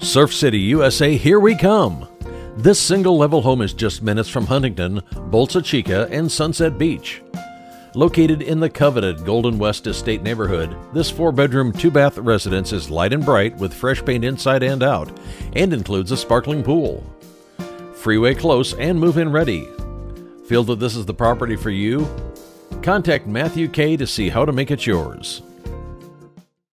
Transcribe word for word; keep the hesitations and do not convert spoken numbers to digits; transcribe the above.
Surf City, U S A, here we come! This single-level home is just minutes from Huntington, Bolsa, Chica, and Sunset Beach. Located in the coveted Golden West Estate neighborhood, this four-bedroom, two-bath residence is light and bright with fresh paint inside and out, and includes a sparkling pool. Freeway close and move-in ready. Feel that this is the property for you? Contact Matthew Kaae to see how to make it yours.